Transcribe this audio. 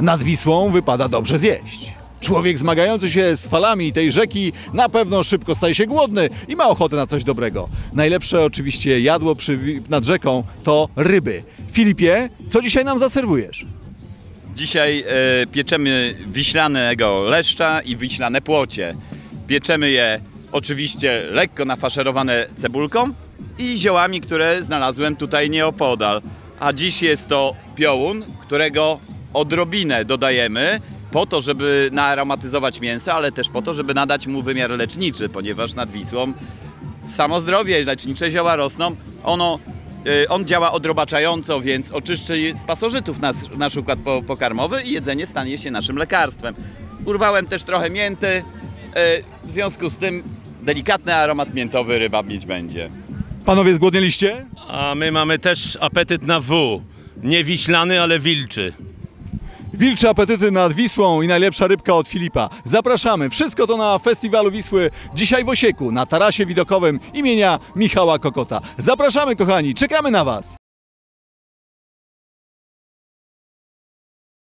Nad Wisłą wypada dobrze zjeść. Człowiek zmagający się z falami tej rzeki na pewno szybko staje się głodny i ma ochotę na coś dobrego. Najlepsze oczywiście jadło nad rzeką to ryby. Filipie, co dzisiaj nam zaserwujesz? Dzisiaj pieczemy wiślanego leszcza i wiślane płocie. Pieczemy je oczywiście lekko nafaszerowane cebulką i ziołami, które znalazłem tutaj nieopodal. A dziś jest to piołun, którego odrobinę dodajemy po to, żeby naaromatyzować mięso, ale też po to, żeby nadać mu wymiar leczniczy, ponieważ nad Wisłą samo zdrowie, lecznicze zioła rosną. On działa odrobaczająco, więc oczyszczy z pasożytów nasz układ pokarmowy i jedzenie stanie się naszym lekarstwem. Urwałem też trochę mięty, w związku z tym delikatny aromat miętowy ryba mieć będzie. Panowie, zgłodnieliście? A my mamy też apetyt na W. Nie wiślany, ale wilczy. Wilcze apetyty nad Wisłą i najlepsza rybka od Filipa. Zapraszamy. Wszystko to na Festiwalu Wisły dzisiaj w Osieku, na tarasie widokowym imienia Michała Kokota. Zapraszamy, kochani, czekamy na Was.